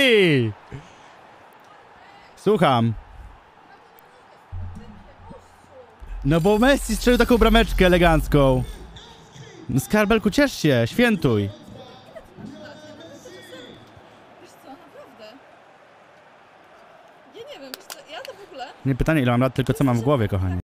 Messi! Słucham. No bo Messi strzelił taką brameczkę elegancką. No Skarbelku, ciesz się, świętuj. Wiesz co, naprawdę. Ja nie wiem, wiesz co, ja to w ogóle... Nie pytanie ile mam lat, tylko co mam w głowie, kochani.